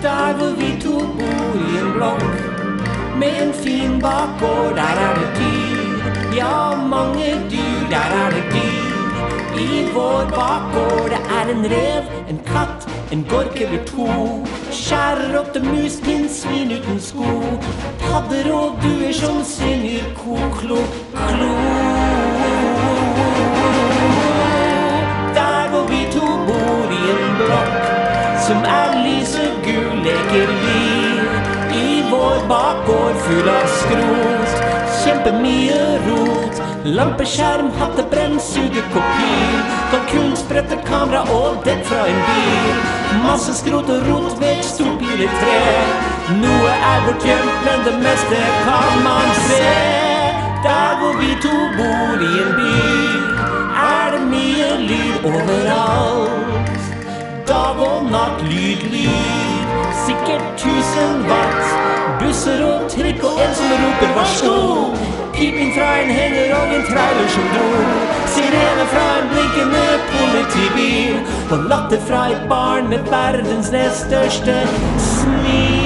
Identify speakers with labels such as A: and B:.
A: Der hvor vi to bor I en blokk med en fin bakgård, der det dyr. Ja, mange dyr, der det dyr. I vår bakgård det en rev, en katt, en gork eller to. Skjærrotte, mus, pinnsvin uten sko. Padder og duer som synger ko-klo, klo. Der hvor vi to bor I en blokk som lysegul, leker vi I vår bakgård full av skrot. Kjempemye rot, lampeskjerm, hattebrenn, sugekopi, kalkunsprette, kamera og dekk fra en bil. Masse skrot og rot ved et stort piletre. Noe bortgjemt, men det meste kan man se. Der hvor vi to bor I en by det mye lyd overalt. Dag og natt, lyd, sikkert 1000 watt. Busser og trikk og en som roper varsko. Piping fra en henger og en trailer som dro. Sirene fra en blinkende politibil. Og latter fra et barn med verdens nest største smil.